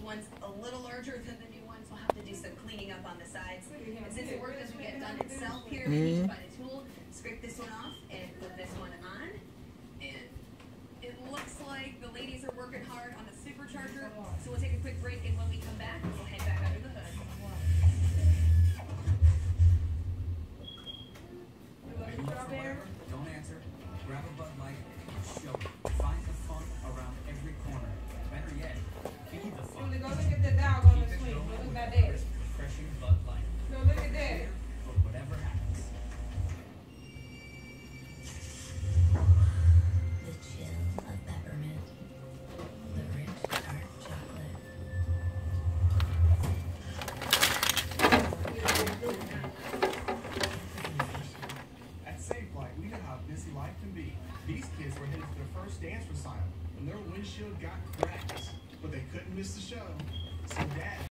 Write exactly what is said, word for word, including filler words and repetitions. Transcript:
one's a little larger than the new ones. We'll have to do some cleaning up on the sides. And since the work doesn't get done itself here, we need to find a tool, scrape this one off, and put this one on. And it looks like the ladies are working hard on the supercharger, so we'll take a quick break, and when we come back, we'll head back under the hood. Don't answer. Grab a Bud Light and show it. Find the fun around every corner. Better yet, feed the fun. Go look at the dog on the swing. Look at that. Refreshing Bud Light. No, look at that. For whatever happens. The chill of peppermint, the rich dark chocolate. At Safelight, we know how busy life can be. These kids were headed to their first dance recital when their windshield got cracked, but they couldn't miss the show. So Dad